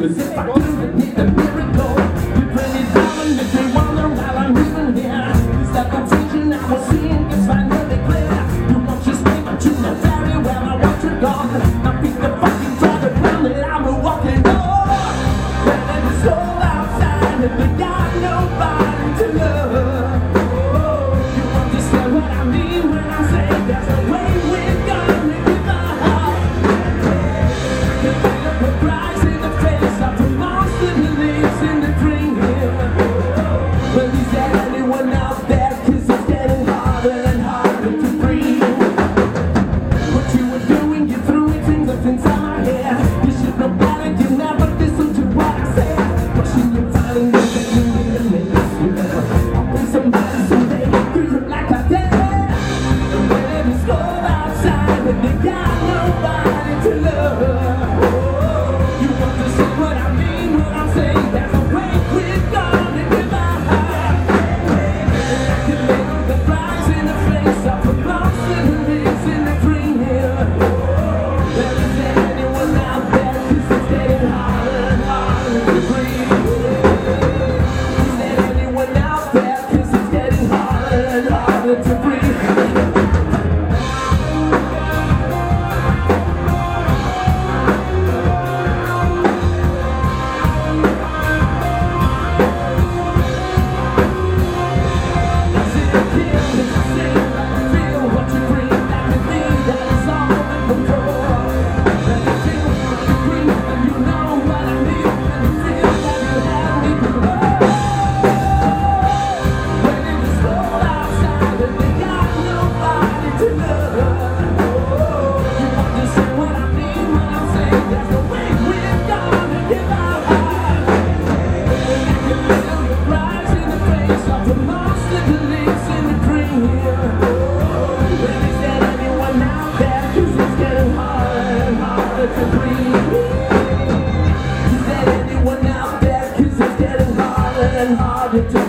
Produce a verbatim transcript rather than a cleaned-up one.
Cause if I couldn't need a miracle, you bring me down and make me wonder while I'm even here. Is that confusion I was seeing is finally clear? You want your speak, but you know very well I want you gone. I beat the fucking drum around and I'm walking on. When it's cold outside and we got nobody to love. You understand what I mean when I say there's a way we're gonna give our heart. I can feel the price in the face of the monster who lives in the dream here. Well, is there anyone out there? Cause it's getting harder and harder to breathe. What you were doing, you threw it in the things on my hair. You should know better, you never listen to what I say. Pushing you, telling you that you need a minute. You never open somebody someday, you look like I did. And when it is cold outside and they got nobody to love. You understand what I mean when I say there's a way we're gonna give our heart. I can lay the price in the face of a monster who lives in the dream here. Well, is there anyone out there? Cause it's getting harder and harder to breathe. Is there anyone out there? Cause it's getting harder and harder to breathe. To breathe. Is there anyone out there? Cause it's getting harder and harder to